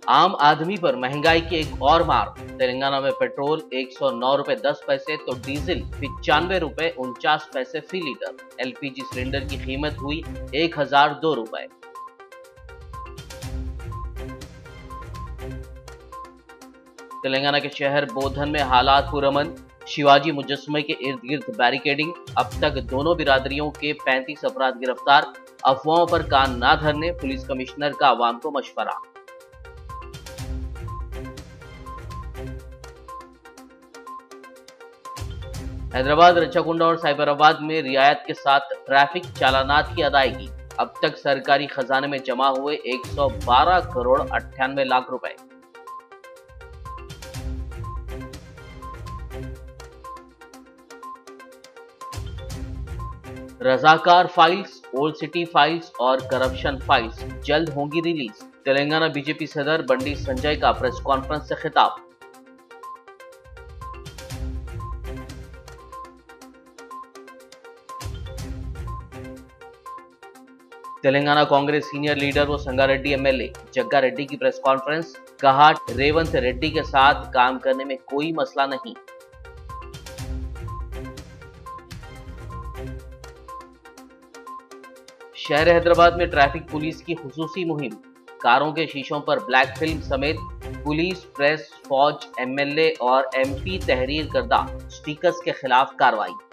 आम आदमी पर महंगाई की एक और मार। तेलंगाना में पेट्रोल 109 रुपए 10 पैसे तो डीजल 95 रुपए 49 पैसे फी लीटर। एलपीजी सिलेंडर की कीमत हुई 1002 रुपए। तेलंगाना के शहर बोधन में हालात पुरअमन। शिवाजी मुजस्समे के इर्द गिर्द बैरिकेडिंग। अब तक दोनों बिरादरियों के 35 अपराध गिरफ्तार। अफवाहों पर कान ना धरने, पुलिस कमिश्नर का आवाम को मशवरा। हैदराबाद, रच्चाकुंडा और साइबराबाद में रियायत के साथ ट्रैफिक चालानात की अदायगी। अब तक सरकारी खजाने में जमा हुए 112 करोड़ 98 लाख रुपए। Razakar files, old city files और करप्शन फाइल्स जल्द होंगी रिलीज। तेलंगाना बीजेपी सदर बंडी संजय का प्रेस कॉन्फ्रेंस से खिताब। तेलंगाना कांग्रेस सीनियर लीडर व संगारेड्डी एमएलए जग्गा रेड्डी की प्रेस कॉन्फ्रेंस। कहा, रेवंत रेड्डी के साथ काम करने में कोई मसला नहीं। शहर हैदराबाद में ट्रैफिक पुलिस की खुसूसी मुहिम। कारों के शीशों पर ब्लैक फिल्म समेत पुलिस, प्रेस, फौज, एमएलए और एमपी तहरीर करदा स्टिकर्स के खिलाफ कार्रवाई।